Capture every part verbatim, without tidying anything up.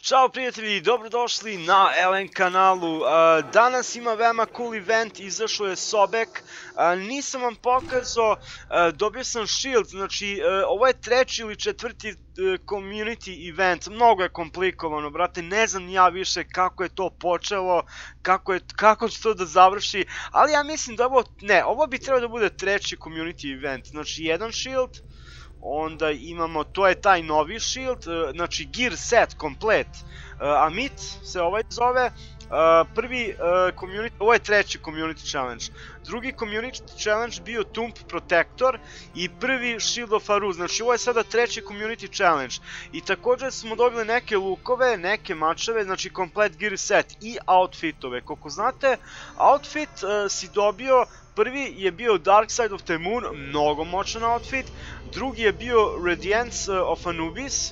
Ćao prijatelji, dobrodošli na L N kanalu. Danas ima veoma cool event, izašao je Sobek. Nisam vam pokazao, dobio sam shield, znači ovo je treći ili četvrti community event. Mnogo je komplikovano, brate, ne znam ja više kako je to počelo, kako će to da završi, ali ja mislim da ovo, ne, ovo bi trebalo da bude treći community event. Znači jedan shield, onda imamo, to je taj novi shield, znači gear set komplet, Amit se ovaj zove, prvi community, ovo je treći community challenge, drugi community challenge bio Tomb Protector i prvi Shield of Aruz, znači ovo je sada treći community challenge i također smo dobili neke lukove, neke mačeve, znači komplet gear set i outfitove. Koliko znate, outfit si dobio, prvi je bio Dark Side of the Moon, mnogo moćan outfit, drugi je bio Radiance of Anubis,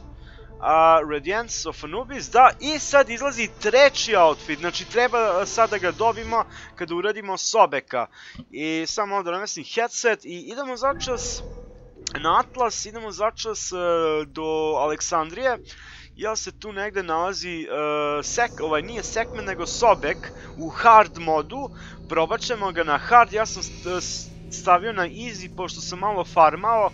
Radiance of Anubis, da, i sad izlazi treći outfit, znači treba sad da ga dobimo kada uradimo Sobeka. I samo ovdje namestim headset i idemo začas na Atlas, idemo začas do Aleksandrije, jer se tu negde nalazi, ovaj nije Sekmen nego Sobek u hard modu. Probat ćemo ga na hard, ja sam stavio na easy pošto sam malo farmao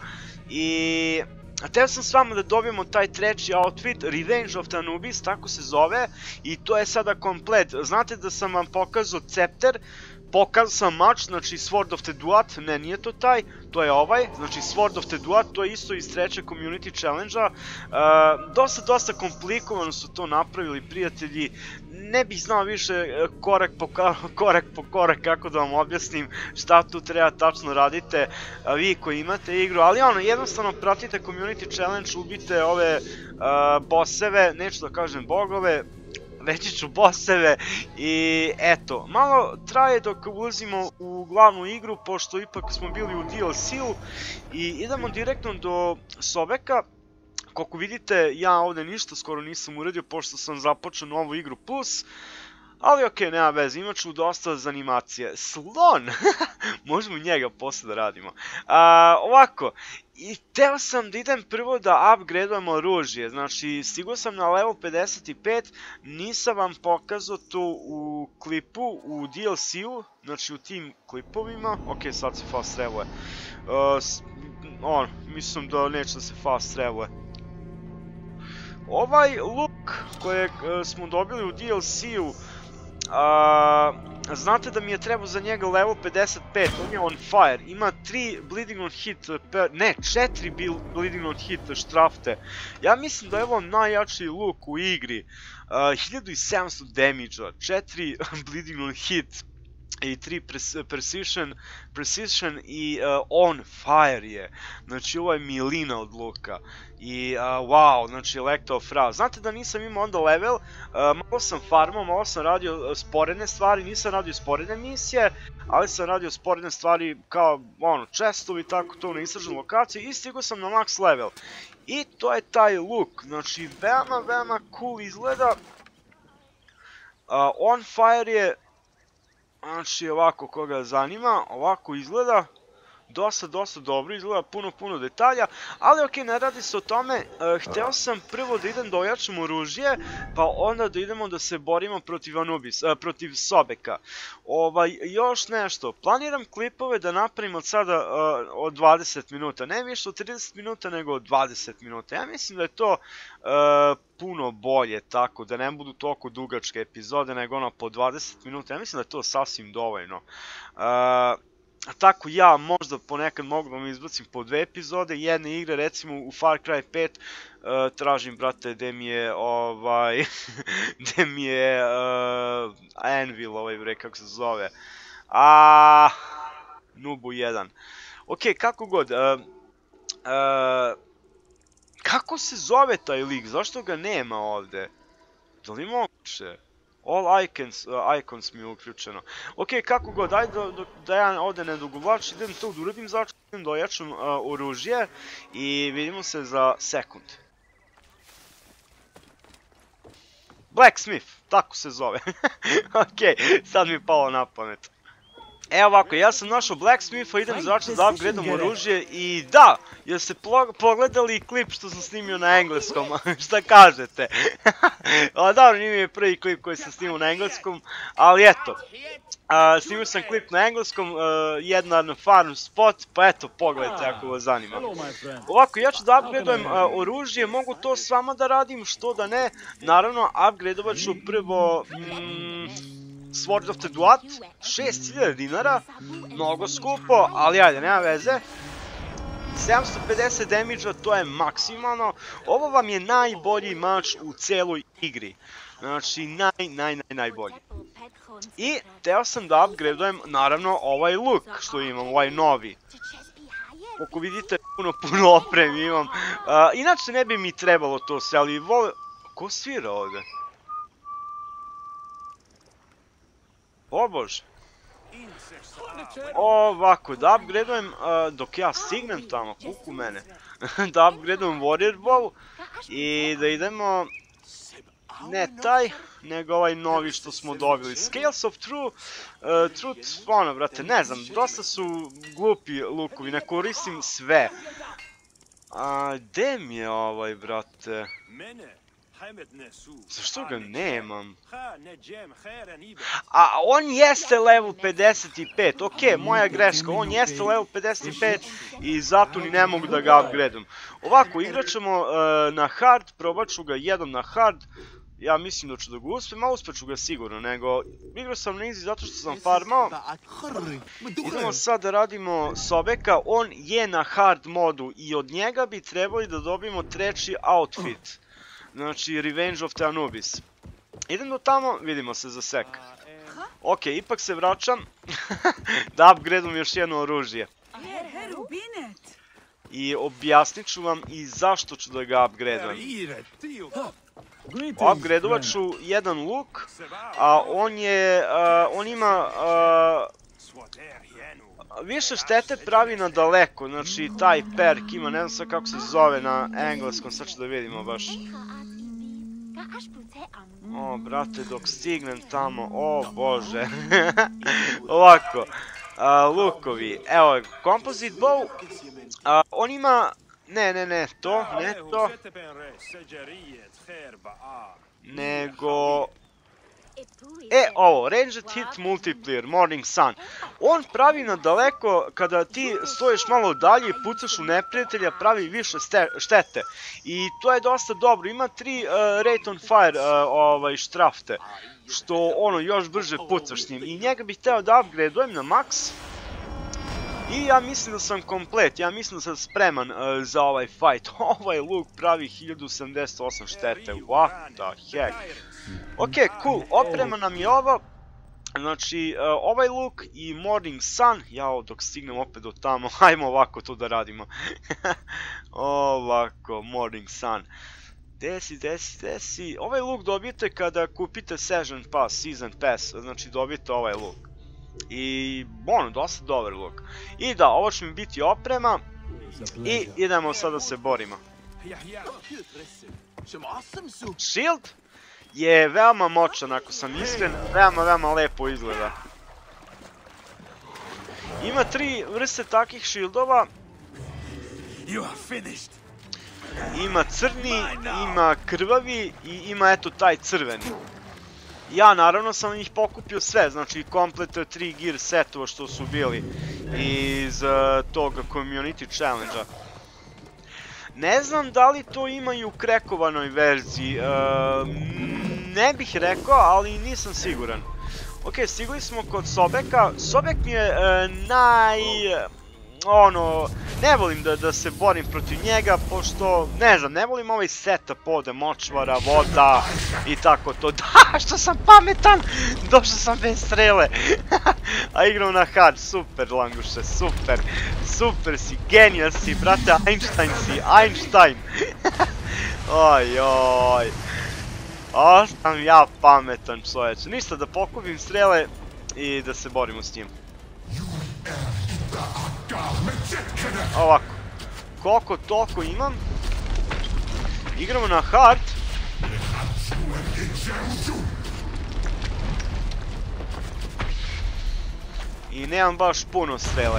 i teo sam s vama da dobijemo taj treći outfit, Revenge of the Anubis, tako se zove, i to je sada komplet. Znate da sam vam pokazao Scepter, pokazao sam mač, znači Sword of the Duat, ne, nije to taj, to je ovaj, znači Sword of the Duat, to je isto iz trećeg community challenge-a. Dosta, dosta komplikovano su to napravili prijatelji, ne bih znao više korak po korak po korak kako da vam objasnim šta tu treba tačno radite vi koji imate igru, ali ono, jednostavno pratite community challenge, ubite ove bosseve, neću da kažem bogove, reći ću bosseve i eto, malo traje dok ulazimo u glavnu igru pošto ipak smo bili u D L C-u i idemo direktno do Sobeka. Koliko vidite, ja ovdje ništa skoro nisam uradio pošto sam započeo novu igru plus, ali okej, nema veze, imat ću dosta za animacije. Slon! Možemo njega posle da radimo. Ovako, i teo sam da idem prvo da upgradeujemo oružje, znači stigao sam na level pedeset pet, nisam vam pokazao to u klipu, u D L C-u, znači u tim klipovima, okej, sad se fast traveluje. Mislim da neće da se fast traveluje. Ovaj look kojeg smo dobili u D L C-u, znate da mi je trebao za njega level pedeset pet, on je on fire, ima tri bleeding on hit, ne, četiri bleeding on hit štrafte. Ja mislim da je ovo najjači look u igri, hiljadu sedamsto damage-a, četiri bleeding on hit i tri precision i on fire je, znači ovo je milina od luka i wow, znači Electro Fra. Znate da nisam imao onda level, malo sam farmao, malo sam radio sporedne stvari, nisam radio sporedne misije, ali sam radio sporedne stvari kao ono, chestovi, tako to na istražnoj lokaciji i stigao sam na max level. I to je taj look, znači veoma, veoma cool izgleda, on fire je, znači ovako koga zanima, ovako izgleda, dosta, dosta dobro izgleda, puno, puno detalja, ali okej, ne radi se o tome, hteo sam prvo da idem da ojačam oružje, pa onda da idemo da se borimo protiv Anubis, protiv Sobeka. Još nešto, planiram klipove da napravim od sada od dvadeset minuta, ne više od trideset minuta nego od dvadeset minuta, ja mislim da je to puno bolje tako, da ne budu toliko dugačke epizode nego ono po dvadeset minuta, ja mislim da je to sasvim dovoljno. Tako ja možda ponekad mogu da vam izbacim po dve epizode, jedne igre, recimo u Far Cry pet, tražim brate gde mi je ovaj, gde mi je Anvil ovaj bre, kako se zove, aaa, Nubu jedan. Okej, kako god, kako se zove taj lik, zašto ga nema ovde, da li moguće? All icons mi je uključeno. Okej, kako god, ajde da ja ovdje ne dogovlačim, idem to da uradim začin, idem da ojačam oružje i vidimo se za sekund. Blacksmith, tako se zove. Okej, sad mi je palo na pamet. Evo ovako, ja sam našao Blacksmitha, idem zračno da upgradam oružje i da, jeste pogledali klip što sam snimio na engleskom, šta kažete? A dobro, nije mi je prvi klip koji sam snimio na engleskom, ali eto, snimio sam klip na engleskom, jedan farm spot, pa eto, pogledajte ako vas zanima. Ovako, ja ću da upgradujem oružje, mogu to s vama da radim, što da ne, naravno, upgradovat ću prvo... Sword of the Duat, šest hiljada dinara, mnogo skupo, ali ajde, nema veze. sedamsto pedeset damage-a, to je maksimalno. Ovo vam je najbolji mač u celoj igri. Znači, naj, naj, naj, najbolji. I teo sam da upgradujem, naravno, ovaj look što imam, ovaj novi. Kako vidite, puno, puno opremi imam. Inače, ne bi mi trebalo to sve, ali vole... Ko svira ovde? O bože. Ovako, da upgradujem dok ja stignem tamo, kuku mene. Da upgradujem Warrior Bow i da idemo... Ne taj, nego ovaj novi što smo dobili. Scales of Truth, ono brate, ne znam, dosta su glupi lukovi, ne koristim sve. Gde mi je ovaj brate? Zašto ga nemam? A on jeste level pedeset pet, okej, moja greška, on jeste level pedeset pet i zato ni ne mogu da ga upgradujem. Ovako, igrat ćemo na hard, probat ću ga jednom na hard, ja mislim da ću da ga uspem, a uspet ću ga sigurno, nego igrao sam na easy zato što sam farmao. Idemo sad da radimo Sobeka, on je na hard modu i od njega bi trebali da dobijemo treći outfit. Znači, Revenge of the Anubis. Idem do tamo, vidimo se za sek. Ok, ipak se vraćam da upgradujem još jedno oružje. I objasnit ću vam i zašto ću da ga upgradujem. Upgradovat ću jedan luk, a on je, on ima... Više štete pravi na daleko, znači taj perk ima, ne znam sad kako se zove na engleskom, sad ću da vidimo baš. O, brate, dok stignem tamo, o bože. Ovako, lukovi, evo, Composite Bow, on ima, ne, ne, ne, to, ne to, nego... E, ovo, Ranged Hit Multiplier, Morning Sun. On pravi na daleko, kada ti stojiš malo dalje i pucaš u neprijatelja, pravi više štete. I to je dosta dobro, ima tri Rate on Fire štrafte, što ono još brže pucaš s njim. I njega bih hteo da upgradeujem na max. I ja mislim da sam komplet, ja mislim da sam spreman za ovaj fight. Ovaj luk pravi hiljadu sedamdeset osam štete, what the heck. Ok, cool, oprema nam je ovo. Znači, ovaj luk i Morning Sun, jao, dok stignem opet do tamo, hajmo ovako to da radimo. Ovako, Morning Sun. Desi, desi, desi. Ovaj luk dobijete kada kupite Season Pass, Season Pass, znači dobijete ovaj luk. I, ono, dosta dobar luk. I da, ovo će mi biti oprema. I idemo sad da se borimo. Shield je veoma moćan, ako sam iskren, veoma, veoma lepo izgleda. Ima tri vrste takih shieldova. Ima crni, ima krvavi i ima eto taj crveni. Ja naravno sam ih pokupio sve, znači komplet tri gear setova što su bili iz tog community challenge-a. Ne znam da li to ima i u krekovanoj verziji, ne bih rekao, ali nisam siguran. Ok, stigli smo kod Sobeka, Sobek mi je naj... ono, ne volim da se borim protiv njega, pošto, ne znam, ne volim ovaj setup ovde, močvara, voda i tako to. Da, što sam pametan, došao sam bez strele. A igram na hard, super Languše, super, super si, genijal si, brate, Einstein si, Einstein. Oj, oj. O, sam ja pametan čoveče, ništa, da pokupim strele i da se borimo s njim. Ovako, koliko toliko imam. Igramo na hard. I nemam baš puno strele.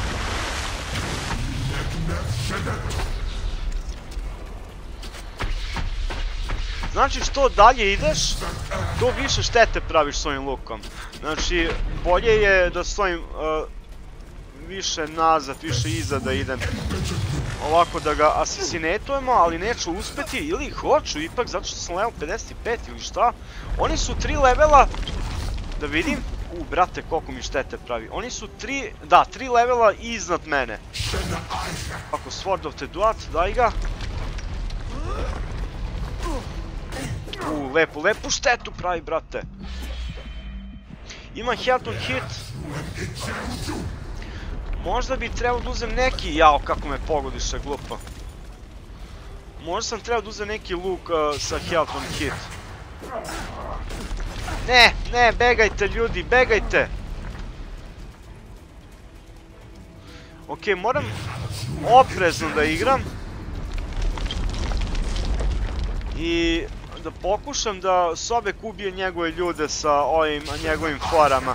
Znači što dalje ideš, to više štete praviš s ovim lukom. Znači bolje je da stojim više nazad, više iza da idem. Ovako da ga asisinetujemo, ali neću uspeti, ili hoću ipak, zato što sam level pedeset pet ili šta. Oni su tri levela, da vidim, u brate koliko mi štete pravi. Oni su tri, da, tri levela iznad mene. Ako Sword of the Duat, daj ga. U, lepu, lepu štetu pravi, brate. Ima health on hit. Možda bi trebao da uzem neki, jao kako me pogodiše, glupo. Možda sam trebao da uzem neki luk sa health on hit. Ne, ne, begajte ljudi, begajte. Ok, moram oprezno da igram. I da pokušam da Sobek ubije njegove ljude sa ovim njegovim forama.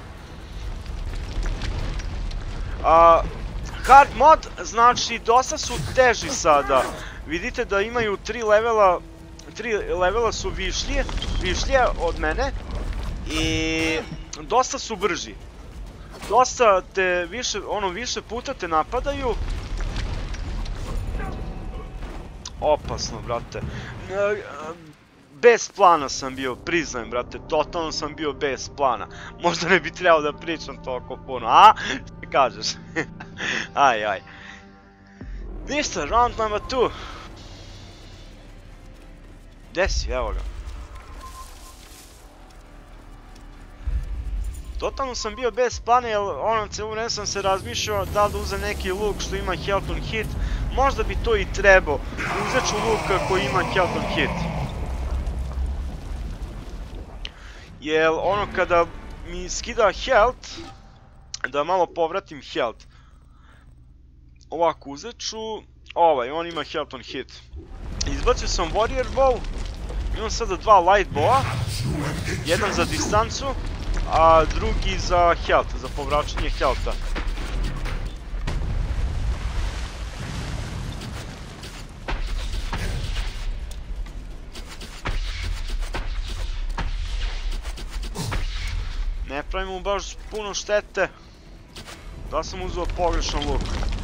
Hard mod, znači dosta su teži sada. Vidite da imaju tri levela, tri levela su višlije, višlije od mene i dosta su brži. Dosta te više, ono više puta te napadaju. Opasno, brate. Bez plana sam bio, priznajem, brate, totalno sam bio bez plana. Možda ne bi trebao da pričam toliko puno, a? Što kažeš? Aj, aj. Ništa, round number two. Gde si, evo ga. Totalno sam bio bez plana, jer onom celu vreme sam se razmišljao da li da uzem neki luk što ima health on hit. Možda bi to i trebao. Uzet ću luk koji ima health on hit. Jer ono kada mi skida health, da malo povratim health. Ovako uzet ću, ovaj, on ima health on hit. Izbacio sam warrior bow, imam sada dva light bowa, jedan za distancu, a drugi za health, za povraćanje healtha. Ne pravim mu baš puno štete. Da sam uzeo pogrešan luk.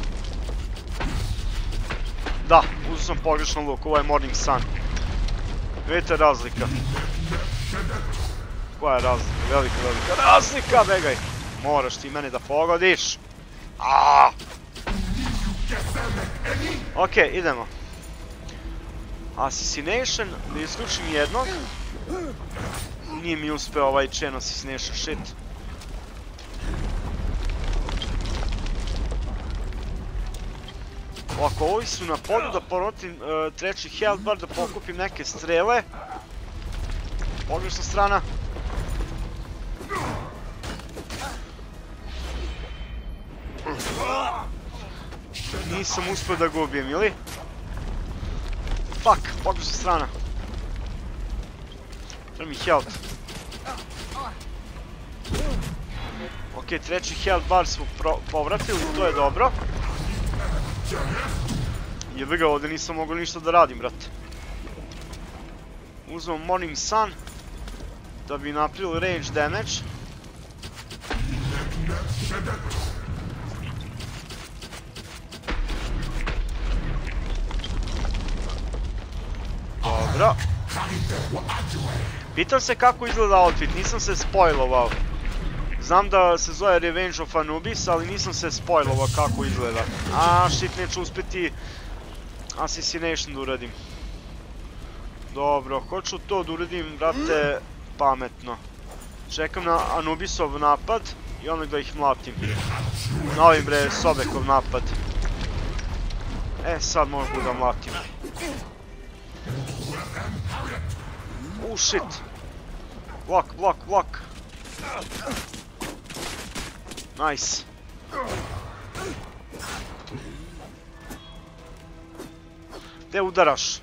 Da, uzeo sam pogrešan luk, ovo je Morning Sun. Vidite razlika. Koja je razlika? Velika, velika razlika, begaj! Moraš ti mene da pogodiš. Aaaa! Ok, idemo. Assassination, da isključim jednog. Nije mi uspeo ovaj chain assassination shit. Ovako, ovi su na polju da porotim treći health bar, da pokupim neke strele. Pogrešna strana. Nisam uspeo da ga ubijem, ili? Fuck, pogrešna strana. Treba mi health. Ok, treći health bar smo povratili, to je dobro. Jebe ga, ovdje nisam mogao ništa da radim, brate. Uzmem Morning Sun da bi napravili range damage. Dobro. Pitam se kako izgleda outfit, nisam se spoilovao. Znam da se zove Revenge of Anubis, ali nisam se spoilovao kako izgleda. A, shit, neću uspjeti Assassination da uradim. Dobro, hoću to da uradim, brate, pametno. Čekam na Anubisov napad i onda da ih mlatim. Na ovim, bre, Sobekov napad. E, sad mogu da mlatim. U, shit. Blok, blok, blok. Nice. Gde udaraš?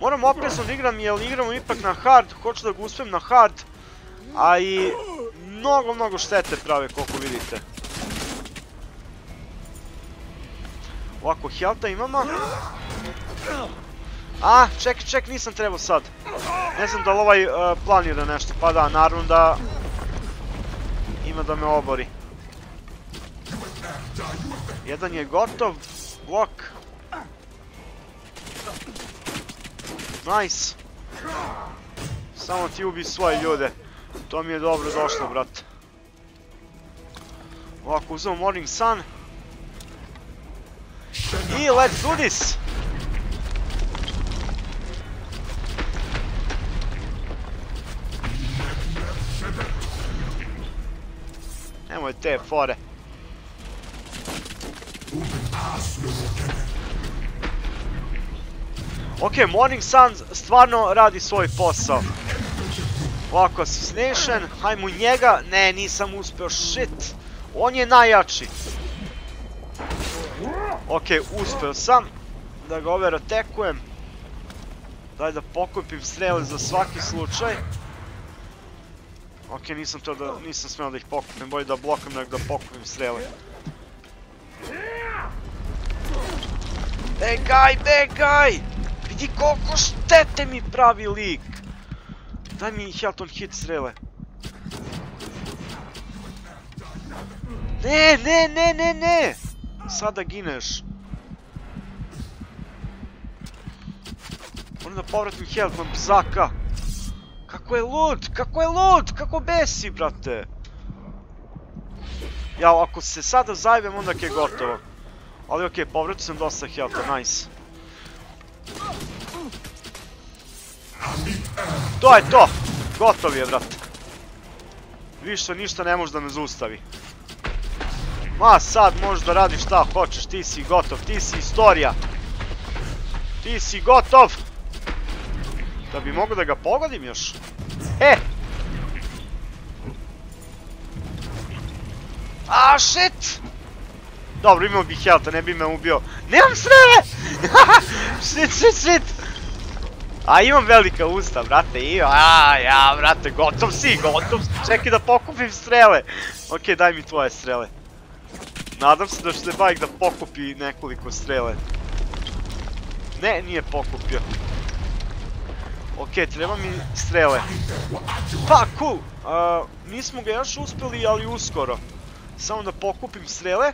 Moram oprezno da igram jer igramo ipak na hard, hoću da ga uspijem na hard, a i mnogo, mnogo štete prave koliko vidite. Ovako, healtha imamo. A, ček, ček, nisam trebao sad. Ne znam da li ovaj planira nešto, pa da, naravno da ima da me obori. Jedan je gotov, blok. Nice. Samo ti ubi svoje ljude. To mi je dobro došlo, brat. Ovako, uzmemo Morning Sun. I let's do this! Nemoj te fore. Ok, Morning Sun stvarno radi svoj posao. Ovako, Assassination, hajmo njega. Ne, nisam uspeo, shit. On je najjači. Ok, uspeo sam da ga over atekujem. Daj da pokupim strele za svaki slučaj. Ok, nisam to da, nisam smeo da ih pokupim, bolje da blokam nego da pokupim strele. Bad guy, bad guy! Vidi koliko štete mi pravi lik! Daj mi health on hit strele. Ne, ne, ne, ne, ne! Sada gineš. Moram da povratim health na bzaka. Kako je lud, kako je lud, kako besi, brate. Ja, ako se sada zajebem, onda je gotovo. Ali okej, povratio sam dosta healtha, nice. To je to! Gotov je, brate. Više ništa ne može da me zaustavi. Ma sad možeš da radiš šta hoćeš, ti si gotov, ti si istorija. Ti si gotov! Da bi mogo da ga pogodim još. E! A, shit! Dobro, imao bih healtha, ne bi me ubio. Nemam strele! Shit, shit, shit! A, imam velika usta, brate, i a, ja, brate, gotov si, gotov si, čekaj da pokupim strele. Ok, daj mi tvoje strele. Nadam se da će Bajk da pokupi nekoliko strele. Ne, nije pokupio. Ok, treba mi strele. Pa, cool! Nismo ga još uspeli, ali uskoro. Samo da pokupim strele.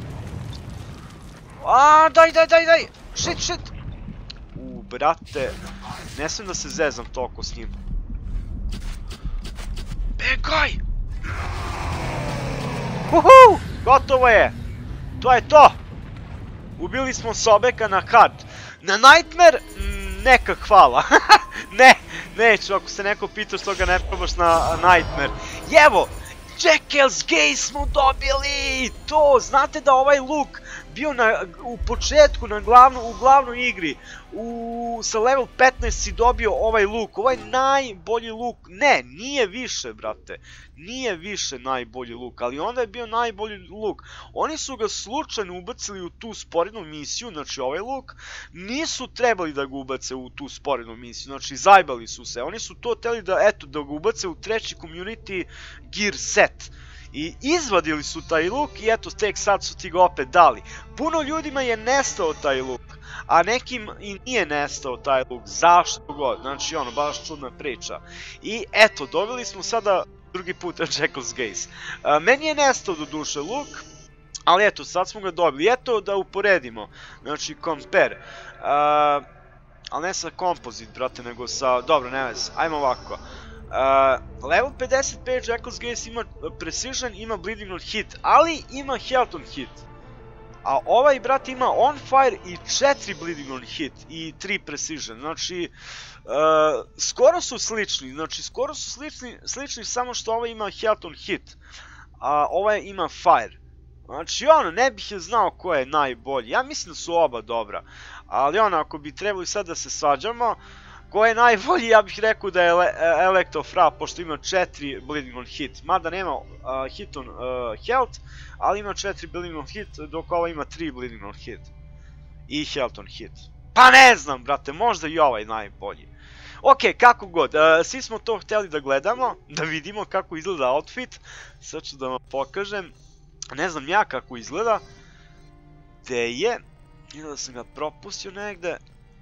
A, daj, daj, daj, daj! Shit, shit! U, brate, ne smijem da se zezam toliko s njim. Bad guy! Uhu! Gotovo je! To je to! Ubili smo Sobeka na hard. Na Nightmare, neka hvala. Ne, neću, ako se neko pita što ga ne probaš na Nightmare. Jevo! Jekyll's Gaze smo dobili! To, znate da ovaj luk bio u početku u glavnoj igri. Sa level petnaest si dobio ovaj luk, ovaj najbolji luk. Ne, nije više, brate. Nije više najbolji luk, ali onda je bio najbolji luk. Oni su ga slučajno ubacili u tu sporednu misiju, znači ovaj luk. Nisu trebali da ga ubace u tu sporednu misiju, znači zajbali su se. Oni su to hteli da, eto, da ga ubace u treći community gear set. I izvadili su taj luk i eto, tek sad su ti ga opet dali. Puno ljudima je nestao taj luk, a nekim i nije nestao taj luk, zašto god, znači ono, baš čudna priča. I eto, dobili smo sada drugi put Jekyll's Gaze. Meni je nestao do duše luk, ali eto, sad smo ga dobili. Eto da uporedimo, znači compare. Ali ne sa composite, brate, nego sa, dobro, ne vez, ajmo ovako. Level pedeset pet Jekyll's Gaze ima precision, ima bleeding on hit, ali ima health on hit. A ovaj, brate, ima on fire i četiri bleeding on hit i tri precision, znači skoro su slični, znači skoro su slični, samo što ovaj ima health on hit, a ovaj ima fire. Znači ono, ne bih je znao ko je najbolji, ja mislim da su oba dobra, ali ono, ako bi trebali sad da se svađamo, ko je najbolji, ja bih rekao da je Electofra, pošto ima četiri bleeding on hit, mada nema hit on health, ali ima četiri bleeding on hit, dok ova ima tri bleeding on hit i health on hit. Pa ne znam, brate, možda i ovaj najbolji. Ok, kako god, svi smo to htjeli da gledamo, da vidimo kako izgleda outfit. Sad ću da vam pokažem. Ne znam ja kako izgleda. Gde je? Ili da sam ga propustio negde.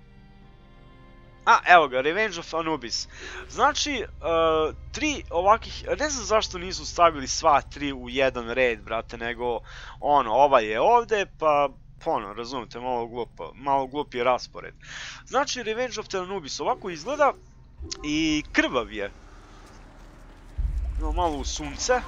A, evo ga, Revenge of Anubis. Znači, tri ovakih, ne znam zašto nisu stavili sva tri u jedan red, brate, nego, ono, ovaj je ovde, pa, ono, razumite, malo glupo, malo glup je raspored. Znači, Revenge of the Anubis ovako izgleda i krvav je. Imamo malo u sunce.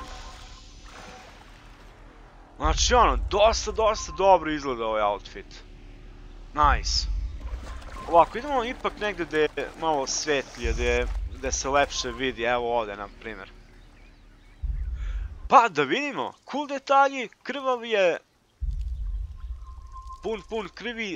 Znači, ono, dosta, dosta dobro izgleda ovaj outfit. Nice. Ovako, idemo ipak negde gde je malo svetlije, gde se lepše vidi, evo ovde, na primjer. Pa, da vidimo, cool detalji, krvav je, pun, pun krvi,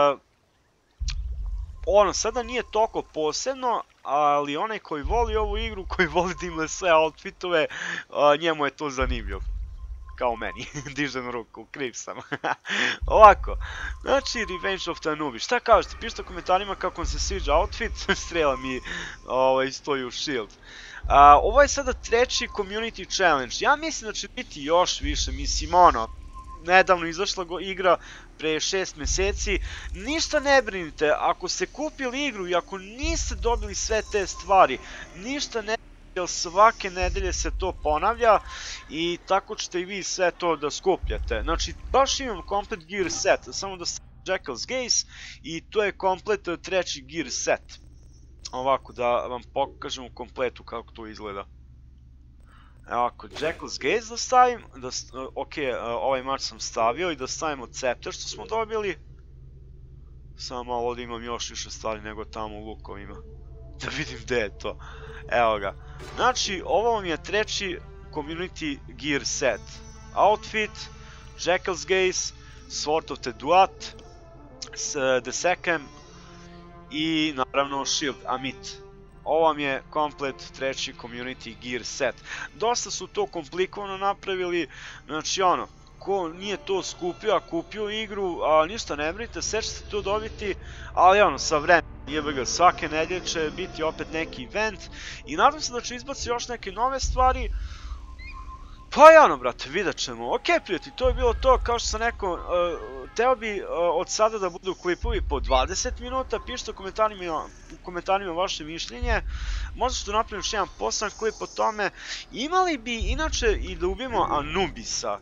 ono, sada nije toliko posebno, ali onaj koji voli ovu igru, koji voli da ima sve outfitove, njemu je to zanimljivo. Kao meni, dižem ruku, kriv sam. Ovako, znači Revenge of the Anubis, šta kažete, pišite u komentarima kako vam se sviđa outfit, strela mi stoji u shield. Ovo je sada treći community challenge, ja mislim da će biti još više, mislim ono, nedavno izašla igra pre šest meseci, ništa ne brinite, ako ste kupili igru i ako niste dobili sve te stvari, ništa ne brinite, jer svake nedelje se to ponavlja i tako ćete i vi sve to da skupljate. Znači, baš imam komplet gear set, samo da stavim Jackal's Gaze i to je komplet treći gear set. Ovako, da vam pokažem u kompletu kako to izgleda. Ovako, Jackal's Gaze da stavim, ok, ovaj mač sam stavio i da stavimo Scepter što smo dobili. Samo malo ovdje imam još više stvari nego tamo u lukovima. Da vidim gde je to. Evo ga. Znači, ovo vam je treći community gear set. Outfit, Jackal's Gaze, Sword of the Duat, The Second i naravno Shield Amit. Ovo vam je komplet treći community gear set. Dosta su to komplikovano napravili, znači ono, ko nije to skupio, a kupio igru, ništa ne brinite, sve ćete to dobiti, ali ono, sa vremenom, jebega, svake nedelje će biti opet neki event i nadam se da će izbaci još neke nove stvari. Pa i ono, brate, vidjet ćemo. Ok, prijatelji, to je bilo to, kao što sam rekao, teo bi od sada da budu klipovi po dvadeset minuta, pišite u komentarima vaše mišljenje, možda ću da napravim još jedan poseban klip o tome. Imali bi inače i da ubijemo Anubisa,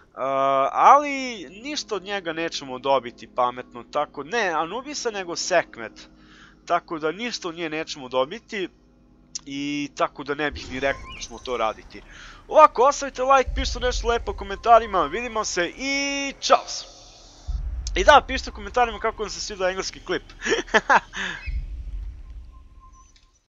ali ništa od njega nećemo dobiti pametno, tako, ne Anubisa nego Sekhmet, tako da ništa od nje nećemo dobiti i tako da ne bih ni rekao da ćemo to raditi. Ovako, ostavite like, pišite nešto lepo u komentarima, vidimo se i čao! I da, pišite u komentarima kako vam se sviđa engleski klip.